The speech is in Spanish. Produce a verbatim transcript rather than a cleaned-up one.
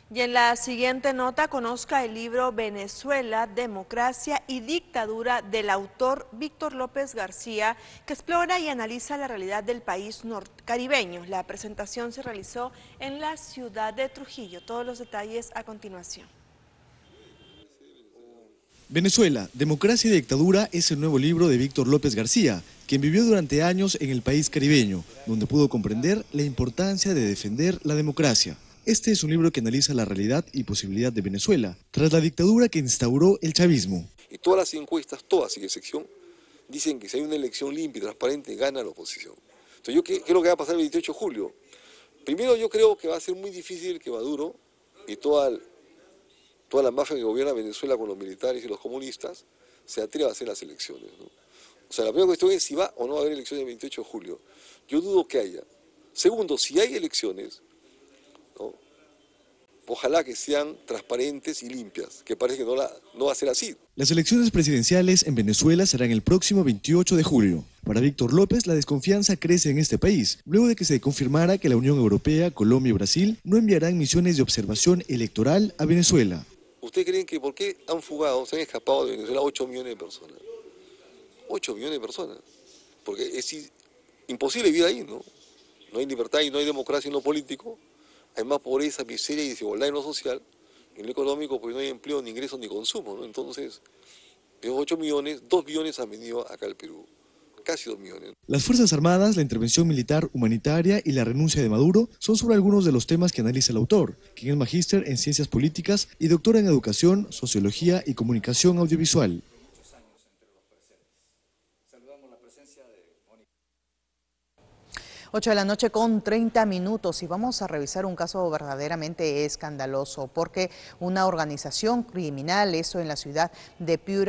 Y en la siguiente nota conozca el libro Venezuela, Democracia y Dictadura del autor Víctor López García, que explora y analiza la realidad del país norcaribeño. La presentación se realizó en la ciudad de Trujillo. Todos los detalles a continuación. Venezuela, Democracia y Dictadura es el nuevo libro de Víctor López García, quien vivió durante años en el país caribeño, donde pudo comprender la importancia de defender la democracia. Este es un libro que analiza la realidad y posibilidad de Venezuela, tras la dictadura que instauró el chavismo. Y todas las encuestas, todas sin excepción, dicen que si hay una elección limpia y transparente, gana la oposición. Entonces, ¿yo qué, qué es lo que va a pasar el veintiocho de julio? Primero, yo creo que va a ser muy difícil que Maduro y toda, toda la mafia que gobierna Venezuela con los militares y los comunistas se atreva a hacer las elecciones, ¿no? O sea, la primera cuestión es si va o no va a haber elecciones el veintiocho de julio. Yo dudo que haya. Segundo, si hay elecciones, ¿no?, ojalá que sean transparentes y limpias, que parece que no, la, no va a ser así. Las elecciones presidenciales en Venezuela serán el próximo veintiocho de julio. Para Víctor López, la desconfianza crece en este país, luego de que se confirmara que la Unión Europea, Colombia y Brasil no enviarán misiones de observación electoral a Venezuela. ¿Ustedes creen que por qué han fugado, se han escapado de Venezuela ocho millones de personas? ocho millones de personas. Porque es imposible vivir ahí, ¿no? No hay libertad y no hay democracia en lo político. Hay más pobreza, miseria y desigualdad en lo social. En lo económico, pues no hay empleo, ni ingresos, ni consumo, ¿no? Entonces, de esos ocho millones, dos millones han venido acá al Perú. Casi dos millones. Las Fuerzas Armadas, la intervención militar humanitaria y la renuncia de Maduro son sobre algunos de los temas que analiza el autor, quien es magíster en Ciencias Políticas y doctor en Educación, Sociología y Comunicación Audiovisual. ocho de la noche con treinta minutos y vamos a revisar un caso verdaderamente escandaloso porque una organización criminal, eso en la ciudad de Piura,